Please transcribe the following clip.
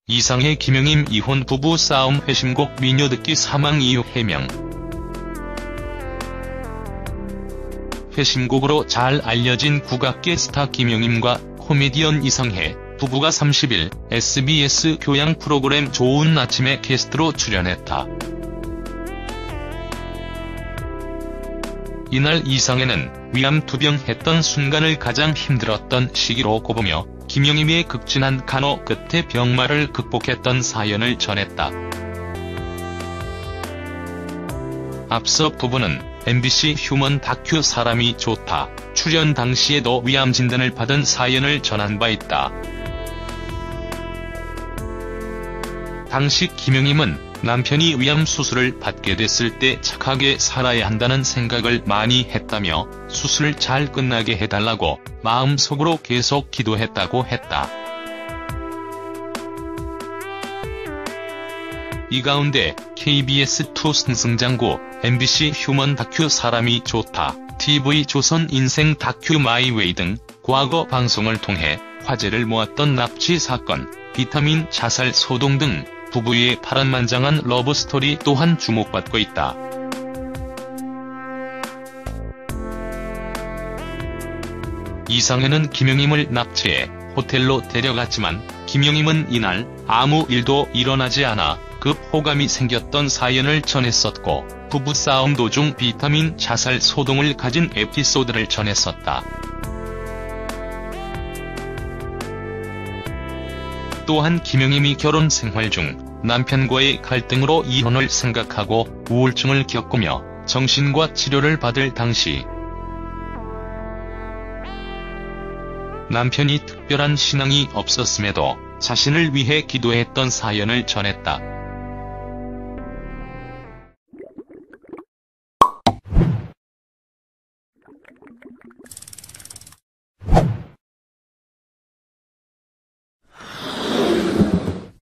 이상해 김영임 이혼 부부 싸움 회심곡 미녀 듣기 사망 이유 해명. 회심곡으로 잘 알려진 국악계 스타 김영임과 코미디언 이상해 부부가 30일 SBS 교양 프로그램 좋은 아침에 게스트로 출연했다. 이날 이상해는 위암투병했던 순간을 가장 힘들었던 시기로 꼽으며 김영임의 극진한 간호 끝에 병마를 극복했던 사연을 전했다. 앞서 부부는 MBC 휴먼 다큐 사람이 좋다 출연 당시에도 위암 진단을 받은 사연을 전한 바 있다. 당시 김영임은 남편이 위암 수술을 받게 됐을 때 착하게 살아야 한다는 생각을 많이 했다며 수술 잘 끝나게 해달라고 마음속으로 계속 기도했다고 했다. 이 가운데 KBS2 승승장구, MBC 휴먼 다큐 사람이 좋다, TV조선 인생 다큐 마이웨이 등 과거 방송을 통해 화제를 모았던 납치 사건, 비타민 자살 소동 등 부부의 파란만장한 러브스토리 또한 주목받고 있다. 이상해는 김영임을 납치해 호텔로 데려갔지만 김영임은 이날 아무 일도 일어나지 않아 급 호감이 생겼던 사연을 전했었고 부부싸움 도중 비타민 자살 소동을 가진 에피소드를 전했었다. 또한 김영임이 결혼 생활 중 남편과의 갈등으로 이혼을 생각하고 우울증을 겪으며 정신과 치료를 받을 당시 남편이 특별한 신앙이 없었음에도 자신을 위해 기도했던 사연을 전했다.